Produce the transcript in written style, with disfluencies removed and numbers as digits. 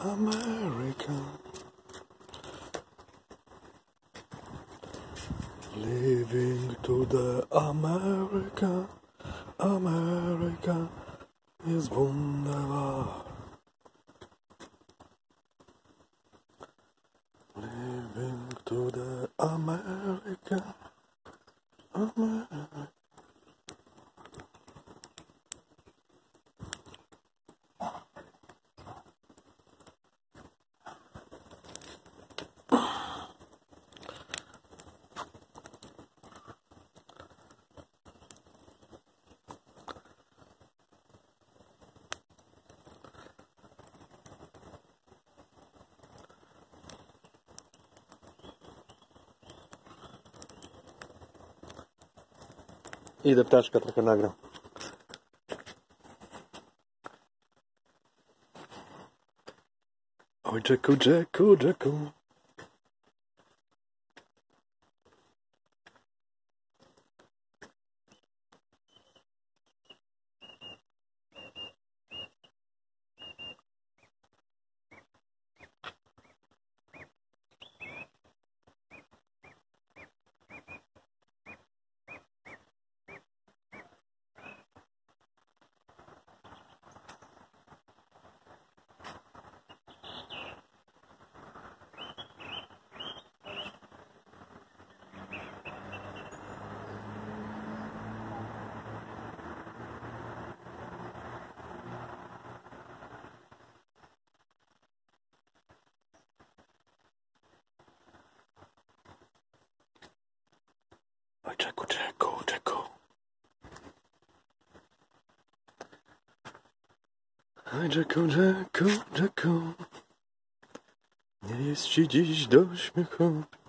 America. Living to the America. America ist wunderbar. Living to the America. America. Idę ptaszka trochę nagram. Oj, Jacku, Jacku, Jacku. Oj, Jacku, Jacku, Jacku. Oj, Jacku, Jacku, Jacku. Nie jest ci dziś do śmiechu.